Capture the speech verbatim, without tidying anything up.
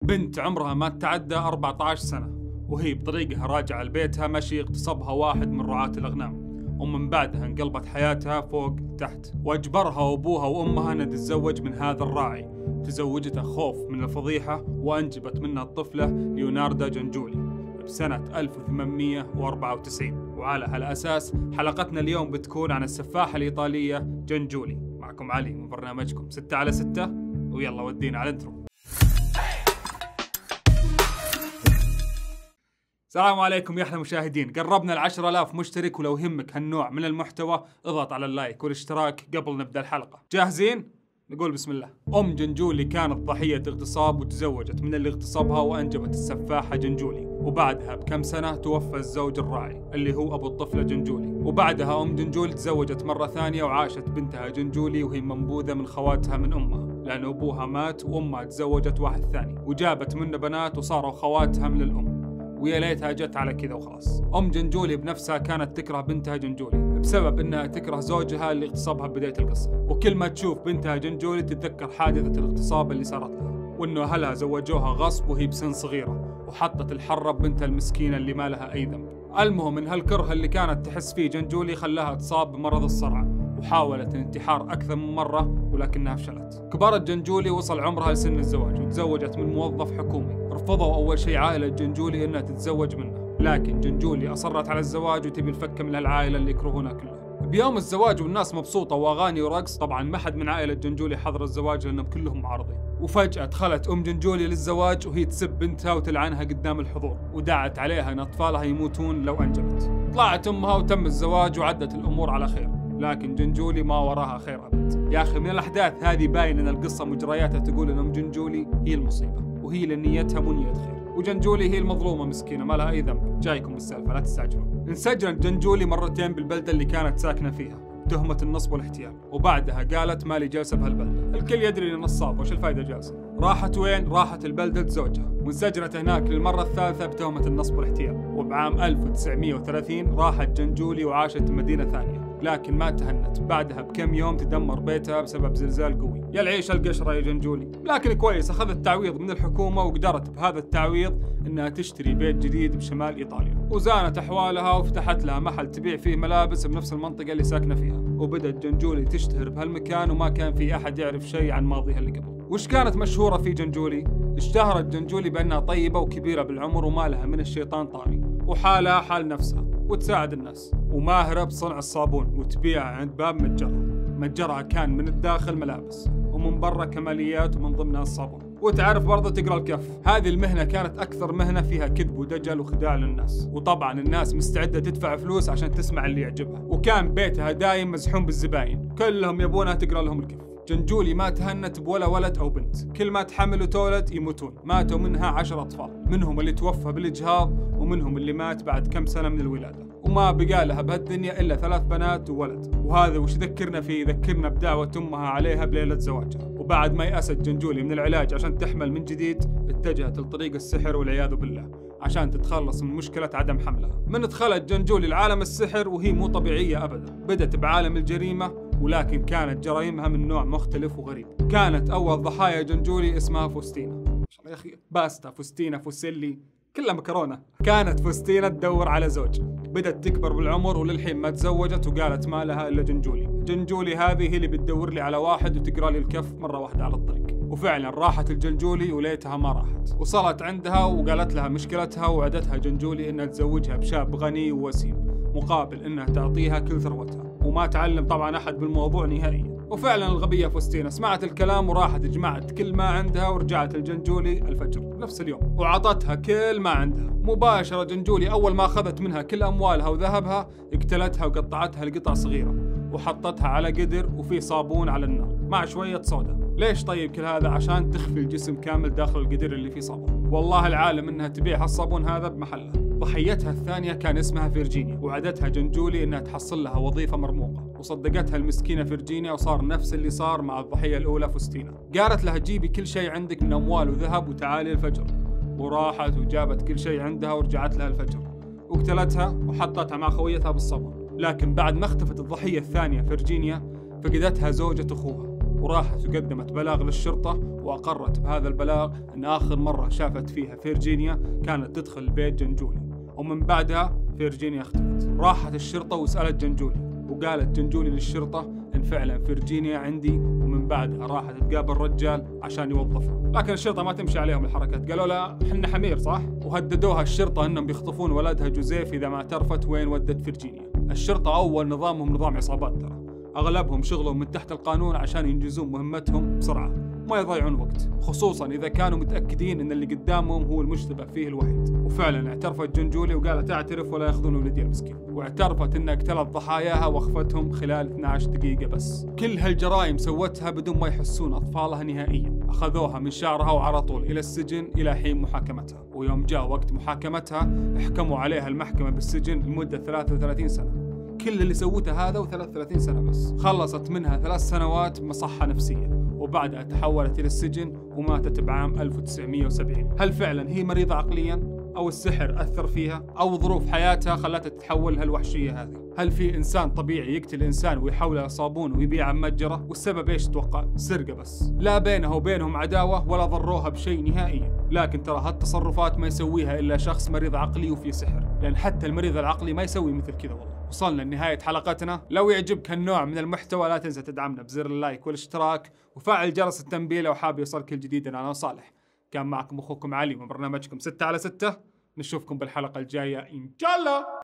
بنت عمرها ما تعدى أربعة عشر سنة، وهي بطريقها راجعة لبيتها مشي اغتصبها واحد من رعاة الأغنام، ومن بعدها انقلبت حياتها فوق تحت، وأجبرها أبوها وأمها أن تتزوج من هذا الراعي. تزوجته خوف من الفضيحة، وأنجبت منها الطفلة ليوناردا جنجولي بسنة ألف وثمانمئة وأربعة وتسعين. وعلى هالأساس حلقتنا اليوم بتكون عن السفاحة الإيطالية جنجولي. معكم علي من برنامجكم ستة على ستة، ويلا ودينا على الانترو. السلام عليكم يا أحلى مشاهدين، قربنا العشرة آلاف مشترك، ولو يهمك هالنوع من المحتوى اضغط على اللايك والاشتراك قبل نبدأ الحلقة. جاهزين؟ نقول بسم الله. أم جنجولي كانت ضحية اغتصاب، وتزوجت من اللي اغتصبها وأنجبت السفاحة جنجولي، وبعدها بكم سنة توفى الزوج الراعي اللي هو أبو الطفلة جنجولي. وبعدها أم جنجولي تزوجت مرة ثانية، وعاشت بنتها جنجولي وهي منبوذة من خواتها من أمها، لأن أبوها مات وأمها تزوجت واحد ثاني وجابت منه بنات وصاروا خواتها من الأم، ويا ليتها جت على كذا وخلاص. أم جنجولي بنفسها كانت تكره بنتها جنجولي بسبب إنها تكره زوجها اللي اغتصبها ببداية القصة، وكل ما تشوف بنتها جنجولي تتذكر حادثة الاغتصاب اللي صارت لها، وإنه أهلها زوجوها غصب وهي بسن صغيرة، وحطت الحرة بنتها المسكينة اللي ما لها أي ذنب. المهم إن هالكره اللي كانت تحس فيه جنجولي خلاها تصاب بمرض الصرع، وحاولت الانتحار أكثر من مرة ولكنها فشلت. كبرت جنجولي وصل عمرها لسن الزواج، وتزوجت من موظف حكومي. رفضوا أول شيء عائلة جنجولي إنها تتزوج منه، لكن جنجولي أصرت على الزواج وتبي الفكة من هالعائلة اللي يكرهونها كلها. بيوم الزواج والناس مبسوطة وأغاني ورقص، طبعا ما حد من عائلة جنجولي حضر الزواج لأنهم كلهم معارضين. وفجأة دخلت أم جنجولي للزواج وهي تسب بنتها وتلعنها قدام الحضور، ودعت عليها أن أطفالها يموتون لو أنجبت. طلعت أمها وتم الزواج وعدت الأمور على خير، لكن جنجولي ما وراها خير أبد. يا أخي من الأحداث هذه باين أن القصة مجرياتها تقول أن أم جنجولي هي المصيبة، وهي لنيتها مو نية خير، وجنجولي هي المظلومة مسكينة ما لها أي ذنب. جايكم بالسالفة لا تستعجلون. انسجنت جنجولي مرتين بالبلدة اللي كانت ساكنة فيها تهمة النصب والاحتيال، وبعدها قالت مالي جالسة بهالبلدة، الكل يدري إن نصاب وش الفايدة جالسة. راحت وين؟ راحت البلدة زوجها، وانسجنت هناك للمرة الثالثة بتهمة النصب والاحتيال. وبعام ألف وتسعمئة وثلاثين راحت جنجولي وعاشت بمدينة ثانية، لكن ما تهنت. بعدها بكم يوم تدمر بيتها بسبب زلزال قوي. يا العيش القشرة يا جنجولي، لكن كويس أخذت تعويض من الحكومة، وقدرت بهذا التعويض إنها تشتري بيت جديد بشمال إيطاليا، وزانت أحوالها وفتحت لها محل تبيع فيه ملابس بنفس المنطقة اللي ساكنة فيها. وبدت جنجولي تشتهر بهالمكان، وما كان في أحد يعرف شيء عن ماضيها اللي قبل. وش كانت مشهورة في جنجولي؟ اشتهرت جنجولي بأنها طيبة وكبيرة بالعمر، وما لها من الشيطان طاري، وحالها حال نفسها، وتساعد الناس، وماهرة بصنع الصابون، وتبيعها عند باب متجرها. متجرها كان من الداخل ملابس، ومن برا كماليات، ومن ضمنها الصابون. وتعرف برضه تقرأ الكف. هذه المهنة كانت أكثر مهنة فيها كذب ودجل وخداع للناس، وطبعا الناس مستعدة تدفع فلوس عشان تسمع اللي يعجبها. وكان بيتها دايم مزحوم بالزباين، كلهم يبونها تقرأ لهم الكف. جنجولي ما تهنت بولا ولد أو بنت، كل ما تحمل وتولد يموتون. ماتوا منها عشر أطفال، منهم اللي توفى بالإجهاض، ومنهم اللي مات بعد كم سنة من الولادة. وما بقى لها بهالدنيا إلا ثلاث بنات وولد. وهذا وش ذكرنا فيه؟ ذكرنا بدعوة أمها عليها بليلة زواجها. وبعد ما يأست جنجولي من العلاج عشان تحمل من جديد، اتجهت لطريق السحر والعياذ بالله عشان تتخلص من مشكلة عدم حملها. من دخلت جنجولي لعالم السحر وهي مو طبيعية أبدا. بدت بعالم الجريمة، ولكن كانت جرائمها من نوع مختلف وغريب. كانت أول ضحايا جنجولي اسمها فوستينا. يا أخي باستا فوستينا فوسيلي كلها مكرونة. كانت فوستينا تدور على زوج، بدت تكبر بالعمر وللحين ما تزوجت، وقالت ما لها إلا جنجولي. جنجولي هذه هي اللي بتدور لي على واحد وتقرأ لي الكف مرة واحدة على الطريق. وفعلا راحت الجنجولي وليتها ما راحت، وصلت عندها وقالت لها مشكلتها، وعدتها جنجولي إنها تزوجها بشاب غني ووسيم مقابل إنها تعطيها كل ثروتها، وما تعلم طبعا أحد بالموضوع نهائيا. وفعلا الغبية فوستينا سمعت الكلام وراحت جمعت كل ما عندها، ورجعت الجنجولي الفجر نفس اليوم وعطتها كل ما عندها. مباشرة جنجولي أول ما أخذت منها كل أموالها وذهبها اقتلتها وقطعتها لقطع صغيرة، وحطتها على قدر وفي صابون على النار مع شوية صودا. ليش طيب كل هذا؟ عشان تخفي الجسم كامل داخل القدر اللي فيه صابون. والله العالم انها تبيع هالصابون هذا بمحلها. ضحيتها الثانية كان اسمها فيرجينيا، وعدتها جنجولي انها تحصل لها وظيفة مرموقة، وصدقتها المسكينة فيرجينيا، وصار نفس اللي صار مع الضحية الأولى فوستينا. قالت لها جيبي كل شيء عندك من أموال وذهب وتعالي الفجر. وراحت وجابت كل شيء عندها ورجعت لها الفجر، وقتلتها وحطتها مع خويتها بالصابون. لكن بعد ما اختفت الضحية الثانية فيرجينيا، فقدتها زوجة أخوها، وراحت وقدمت بلاغ للشرطة، وأقرت بهذا البلاغ أن آخر مرة شافت فيها فيرجينيا كانت تدخل البيت جنجولي، ومن بعدها فيرجينيا اختفت. راحت الشرطة وسألت جنجولي، وقالت جنجولي للشرطة إن فعلا فيرجينيا عندي، ومن بعدها راحت تقابل رجال عشان يوظفها. لكن الشرطة ما تمشي عليهم الحركات، قالوا لها حنا حمير صح؟ وهددوها الشرطة إنهم بيخطفون ولدها جوزيف إذا ما اعترفت وين ودت فيرجينيا. الشرطة أول نظامهم نظام عصابات ترى، أغلبهم شغلهم من تحت القانون عشان ينجزون مهمتهم بسرعة، ما يضيعون وقت، خصوصا إذا كانوا متأكدين إن اللي قدامهم هو المشتبه فيه الوحيد. وفعلا اعترفت جنجولي وقالت اعترف ولا ياخذون ولدي المسكين، واعترفت إنها قتلت ضحاياها واخفتهم خلال اثنتي عشرة دقيقة بس. كل هالجرائم سوتها بدون ما يحسون أطفالها نهائيا. أخذوها من شعرها وعلى طول إلى السجن إلى حين محاكمتها، ويوم جاء وقت محاكمتها حكموا عليها المحكمة بالسجن لمدة ثلاثة وثلاثين سنة. كل اللي سوته هذا وثلاث وثلاثين سنة بس. خلصت منها ثلاث سنوات مصحة نفسية، وبعدها تحولت إلى السجن وماتت بعام ألف وتسعمئة وسبعين. هل فعلا هي مريضة عقليا؟ أو السحر أثر فيها؟ أو ظروف حياتها خلتها تتحول هالوحشية هذه؟ هل في إنسان طبيعي يقتل إنسان ويحوله صابون ويبيعه متجرة؟ والسبب إيش تتوقع؟ سرقة بس. لا بينها وبينهم عداوة ولا ضروها بشيء نهائيا. لكن ترى هالتصرفات ما يسويها إلا شخص مريض عقلي وفي سحر، لأن حتى المريض العقلي ما يسوي مثل كذا. والله وصلنا لنهاية حلقتنا. لو يعجبك هالنوع من المحتوى لا تنسى تدعمنا بزر اللايك والاشتراك وفعل جرس التنبيه لو حاب يوصلك كل جديد. أنا صالح، كان معكم أخوكم علي من برنامجكم ستة على ستة. نشوفكم بالحلقة الجاية إن شاء الله.